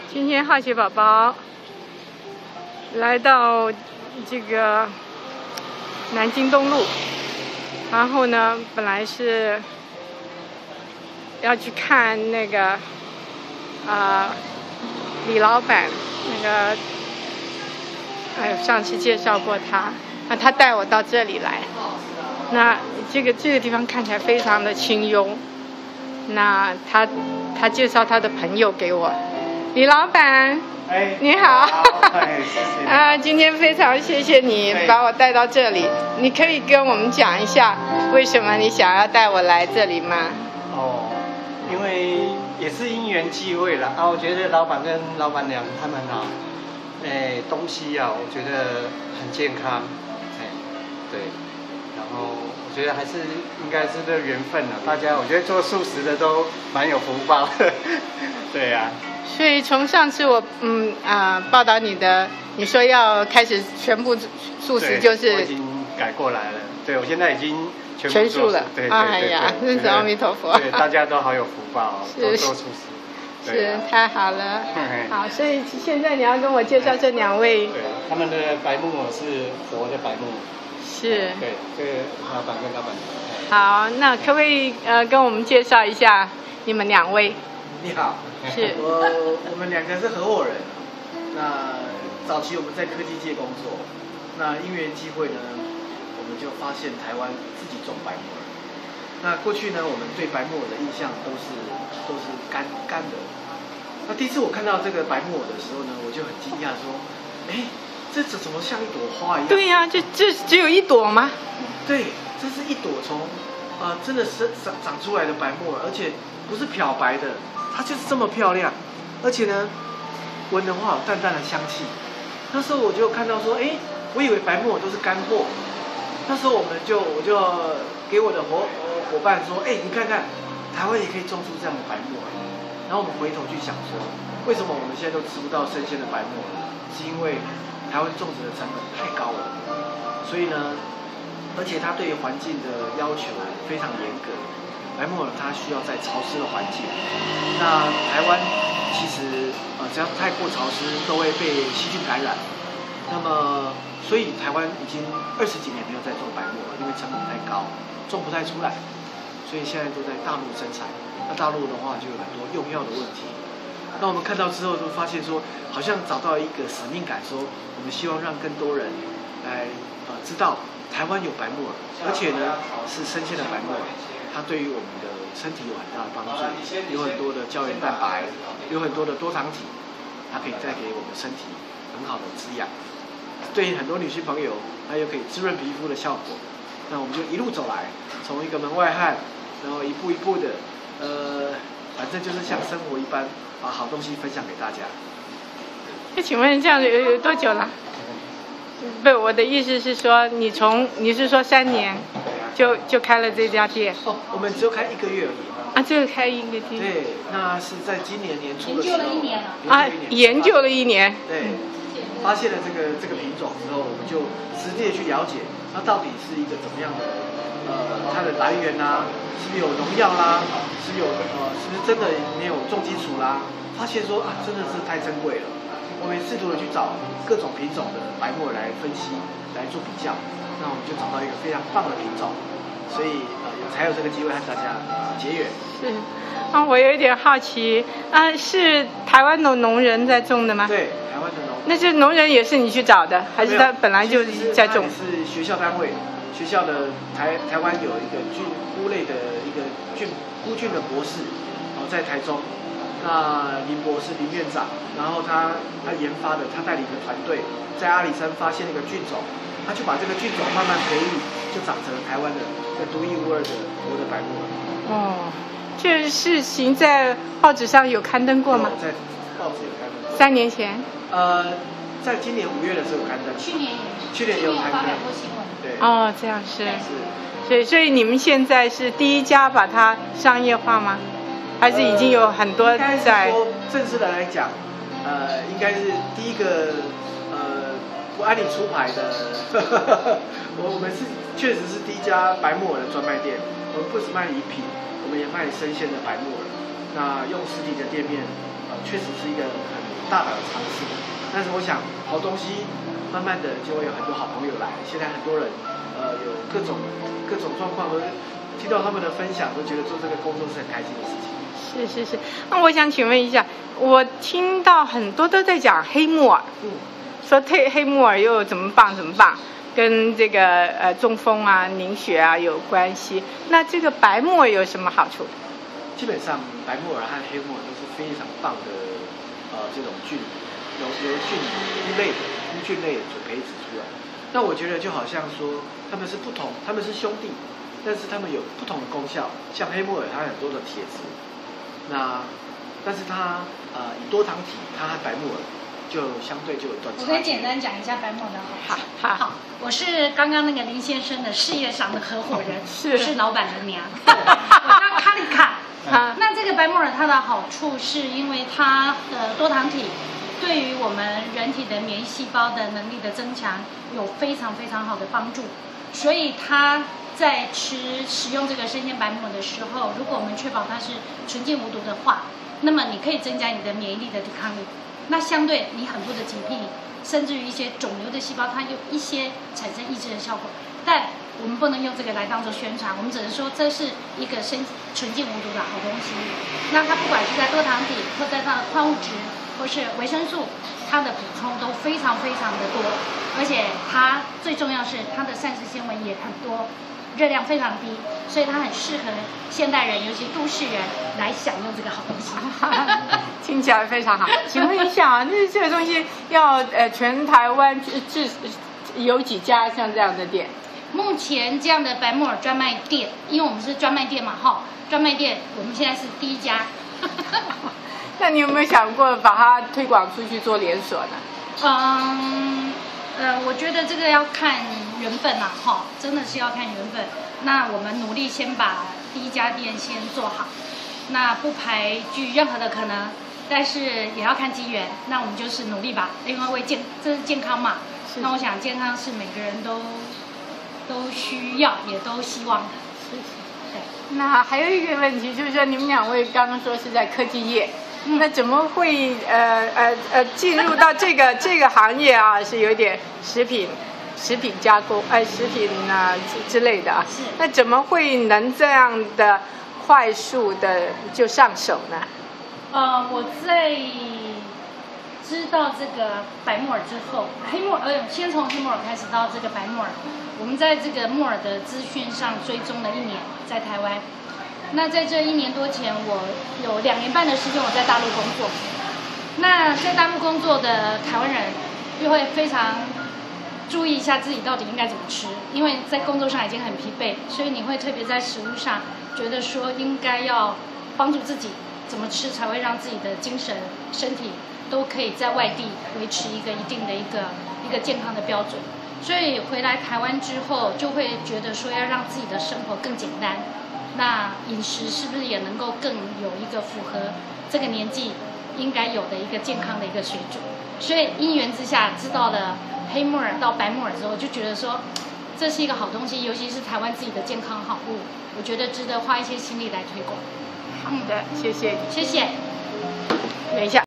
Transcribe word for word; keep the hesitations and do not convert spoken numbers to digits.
今天好奇宝宝来到这个南京东路，然后呢，本来是要去看那个啊、呃、李老板，那个哎，上次介绍过他，那他带我到这里来。那这个这个地方看起来非常的清幽。那他他介绍他的朋友给我，李老板， 哎， 你好， 哎，谢谢啊，今天非常谢谢你把我带到这里，你可以跟我们讲一下为什么你想要带我来这里吗？ 哦，因为也是因缘际会了啊，我觉得老板跟老板娘他们啊，哎，东西啊，我觉得很健康，哎，对，然后我觉得还是应该是这个缘分了，大家我觉得做素食的都蛮有福报的，对呀、啊。 所以从上次我嗯啊、呃、报道你的，你说要开始全部素食，就是我已经改过来了。对，我现在已经全全素了。 对对对哎呀，真是阿弥陀佛。 对，大家都好有福报，都做素食。 是，太好了。好，所以现在你要跟我介绍这两位。 对，他们的白木偶是活的白木偶。 是。 对，这个老板跟老板。 好，那可不可以呃跟我们介绍一下你们两位？ 你好， 是我我们两个是合伙人。那早期我们在科技界工作，那因缘际会呢，我们就发现台湾自己种白木耳。那过去呢，我们对白木耳的印象都是都是干干的。那第一次我看到这个白木耳的时候呢，我就很惊讶说，哎，这怎怎么像一朵花一样？ 对呀、啊，这这只有一朵吗？ 对，这是一朵从啊、呃、真的是长长出来的白木耳，而且不是漂白的。它就是这么漂亮，而且呢，闻的话有淡淡的香气。那时候我就看到说，哎，我以为白木耳都是干货。那时候我们就我就给我的伙伙伴说，哎，你看看，台湾也可以种出这样的白木耳。然后我们回头去想说，为什么我们现在都吃不到新鲜的白木耳？是因为台湾种植的成本太高了，所以呢，而且它对环境的要求非常严格。白木耳它需要在潮湿的环境，那台湾其实呃只要太过潮湿都会被细菌感染，那么所以台湾已经二十几年没有在做白木耳，因为成本太高，种不太出来，所以现在都在大陆生产。那大陆的话就有很多用药的问题。那我们看到之后就发现说，好像找到一个使命感，说我们希望让更多人来呃知道台湾有白木耳，而且呢是新鲜的白木耳。它对于我们的身体有很大的帮助，有很多的胶原蛋白，有很多的多糖体，它可以带给我们身体很好的滋养。对于很多女性朋友，它又可以滋润皮肤的效果。那我们就一路走来，从一个门外汉，然后一步一步的，呃，反正就是像生活一般，把好东西分享给大家。 那请问这样有有多久了？不，我的意思是说，你从你是说三年？就就开了这家店哦，我们只有开一个月而已。 啊，只有开一个店。 对，那是在今年年初的时候。 研究了一年了。 啊，研究了一年。 对，发现了这个这个品种之后，我们就实地的去了解，它到底是一个怎么样的，呃，它的来源啦、啊，是不是有农药啦，是不是有呃，是不是真的没有重金属啦？发现说啊，真的是太珍贵了。我们试图的去找各种品种的白木耳来分析，来做比较。那我们就找到一个非常棒的品种，所以呃才有这个机会和大家结缘。 是，啊，我有一点好奇，啊，是台湾的农人在种的吗？ 对，台湾的农。 那这农人也是你去找的，还是他本来就在种？ 是学校单位，学校的台台湾有一个菌菇类的一个菌菇菌的博士，然后在台中，那林博士林院长，然后他他研发的，他带领的团队在阿里山发现了一个菌种。他就把这个菌种慢慢培育，就长成了台湾的这独一无二的活的白木耳。 哦，这事情在报纸上有刊登过吗？ 在报纸有刊登。 三年前。 呃，在今年五月的时候有刊登。 去年去年有刊登。 新闻。 对。 哦，这样是。 是。 所以，所以你们现在是第一家把它商业化吗？还是已经有很多在？ 呃、应该是说正式的来讲，呃，应该是第一个。不按你出牌的，我我们是确实是第一家白木耳的专卖店。我们不只卖礼品，我们也卖生鲜的白木耳。那用实体的店面，呃，确实是一个很很大胆的尝试。但是我想，好东西慢慢的就会有很多好朋友来。现在很多人呃有各种各种状况，都听到他们的分享，都觉得做这个工作是很开心的事情。 是是是，那我想请问一下，我听到很多都在讲黑木耳， 嗯， 说黑黑木耳又怎么棒怎么棒，跟这个呃中风啊、凝血啊有关系。那这个白木耳有什么好处？ 基本上白木耳和黑木耳都是非常棒的呃这种菌，由由菌菇类的菇菌类所培植出来。那我觉得就好像说他们是不同，他们是兄弟，但是他们有不同的功效。像黑木耳它有很多的铁质。那，但是它呃以多糖体，它和白木耳就相对就有段差距。 我可以简单讲一下白木耳的好处。 好，好， 好，我是刚刚那个林先生的事业上的合伙人， 是是老板的娘，我叫卡里卡。 啊， 那这个白木耳它的好处是因为它的多糖体对于我们人体的免疫细胞的能力的增强有非常非常好的帮助，所以它。在吃使用这个生鲜白木耳的时候，如果我们确保它是纯净无毒的话，那么你可以增加你的免疫力的抵抗力。那相对你很多的疾病，甚至于一些肿瘤的细胞，它有一些产生抑制的效果。但我们不能用这个来当做宣传，我们只能说这是一个生纯净无毒的好东西。那它不管是在多糖体，或在它的矿物质，或是维生素，它的补充都非常非常的多，而且它最重要是它的膳食纤维也很多。热量非常低，所以它很适合现代人，尤其都市人来享用这个好东西。 听起来非常好。请问一下啊，那这个东西要呃全台湾至有几家像这样的店？ 目前这样的白木耳专卖店，因为我们是专卖店嘛，哈，专卖店我们现在是第一家。 那你有没有想过把它推广出去做连锁呢？ 嗯。呃，我觉得这个要看缘分啦，哈，真的是要看缘分。那我们努力先把第一家店先做好，那不排拒任何的可能，但是也要看机缘。那我们就是努力吧，因为为健，这是健康嘛。那我想健康是每个人都都需要，也都希望的。 是是。对。那还有一个问题就是说，你们两位刚刚说是在科技业。嗯、那怎么会呃呃呃进入到这个这个行业啊？是有点食品食品加工哎、呃、食品啊之之类的啊。 是。那怎么会能这样的快速的就上手呢？ 呃，我在知道这个白木耳之后，黑木耳呃先从黑木耳开始到这个白木耳，我们在这个木耳的资讯上追踪了一年，在台湾。那在这一年多前，我有两年半的时间我在大陆工作。那在大陆工作的台湾人，就会非常注意一下自己到底应该怎么吃，因为在工作上已经很疲惫，所以你会特别在食物上觉得说应该要帮助自己怎么吃才会让自己的精神、身体都可以在外地维持一个一定的一个一个健康的标准。所以回来台湾之后，就会觉得说要让自己的生活更简单。那饮食是不是也能够更有一个符合这个年纪应该有的一个健康的一个水准？所以因缘之下知道了黑木耳到白木耳之后，就觉得说这是一个好东西，尤其是台湾自己的健康好物，我觉得值得花一些心力来推广。 好的，谢谢， 谢谢。 等一下。